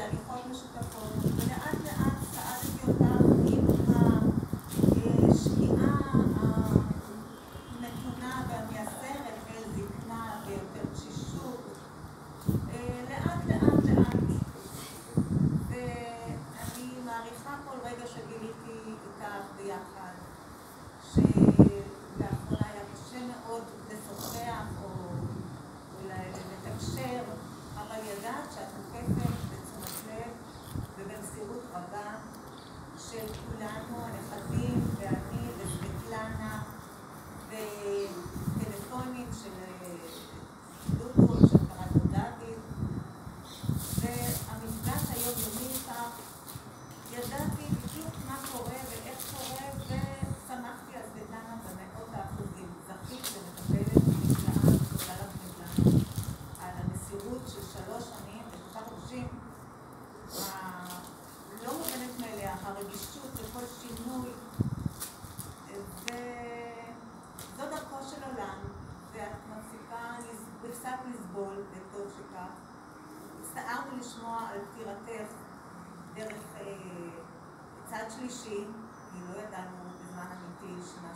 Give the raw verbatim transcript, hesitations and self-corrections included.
בהליכות משותפות, ולאט לאט סעדתי אותך עם השקיעה המתונה והמייסרת אל זקנה ויותר תשישות, לאט לאט לאט. ואני מעריכה כל רגע שגיליתי איתך ביחד, שלאחרונה היה קשה מאוד לשוחח או לתקשר, אבל ידעת שאת מוקפת בתשומת לב ובמסירות רבה של כולנו, הנכדים ואני וסבטלנה, וטלפונים של דודו, של קראתו דוד, והמפגש היומיומי איתך. ידעתי בדיוק מה קורה ואיך קורה, ושמחתי על סבטלנה במאות האחוזים. זכית ומקבלת נפלאה, תודה לך סבטלנה, על המסירות של שלוש שנים ושלושה חודשים, הלא מובנת מאליה, הרגישות לכל שינוי, וזו דרכו של עולם, ואת מפסיקה, הפסקת לסבול, וטוב שכך. הצטערנו לשמוע על פטירתך דרך צד שלישי, כי לא ידענו בזמן אמיתי שמה